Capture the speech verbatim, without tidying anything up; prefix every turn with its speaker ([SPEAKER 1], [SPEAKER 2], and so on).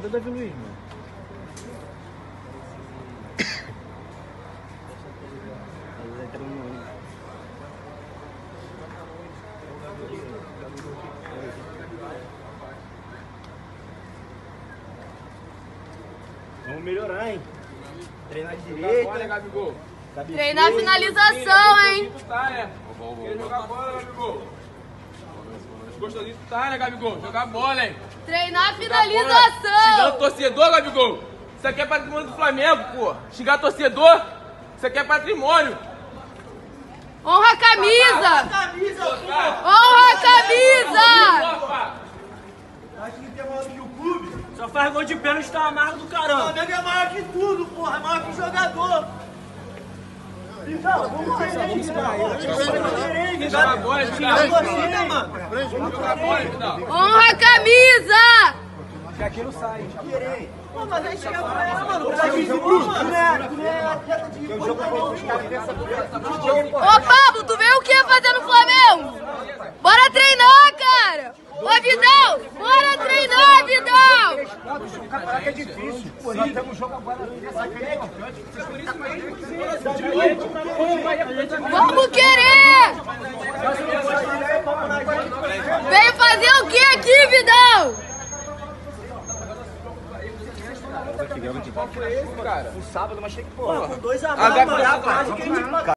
[SPEAKER 1] Cadê o Davi Luiz, mano? Vamos melhorar, hein? Treinar direito.
[SPEAKER 2] Olha, Gabigol.
[SPEAKER 3] Treinar a finalização, hein?
[SPEAKER 2] Tá, é. Quer jogar bola, Gabigol? Gostosinho tu tá, né, Gabigol? Jogar bola, hein?
[SPEAKER 3] Treinar a
[SPEAKER 2] Xingar
[SPEAKER 3] finalização.
[SPEAKER 2] o torcedor, Gabigol. Isso aqui é patrimônio do Flamengo, pô. Xingar torcedor, isso aqui é patrimônio.
[SPEAKER 3] Honra a camisa.
[SPEAKER 4] Camisa,
[SPEAKER 3] Honra a camisa.
[SPEAKER 4] acho que tem maior que o clube.
[SPEAKER 1] Só faz gol de pênalti, tá amargo do
[SPEAKER 4] O
[SPEAKER 1] caramba.
[SPEAKER 4] Flamengo é maior que tudo, porra. É maior que o jogador. Então, vamos lá, gente.
[SPEAKER 2] Jogar bola,
[SPEAKER 4] Xingar a
[SPEAKER 2] Vidal.
[SPEAKER 4] torcida, mano.
[SPEAKER 2] Jogar bola, Vidal.
[SPEAKER 3] Honra a camisa.
[SPEAKER 1] Que aqui não sai.
[SPEAKER 4] Pô, mas aí chega pra ela, mano. Pra gente, mano. Tu não é, tu não é atleta de
[SPEAKER 3] Ô, Pablo, tu veio o que fazer no Flamengo? Bora treinar, cara. Ô, Vidal, bora treinar, Vidal.
[SPEAKER 1] O campeonato é difícil. Pô, nós temos um jogo agora.
[SPEAKER 3] Vamos querer. Veio fazer o que aqui, Vidal?
[SPEAKER 2] Qual foi esse, cara?
[SPEAKER 1] Um sábado, mas tem que, porra.
[SPEAKER 4] Com dois a
[SPEAKER 2] Ah,
[SPEAKER 4] mais,
[SPEAKER 2] Gabi,
[SPEAKER 4] mano.
[SPEAKER 2] tá
[SPEAKER 4] Quase que a gente